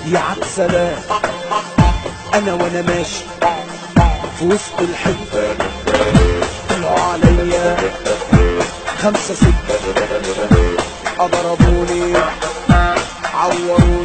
يا عالسلام. انا وانا ماشي في وسط الحته طلعوا عليا 5 6 ضربوني عوروني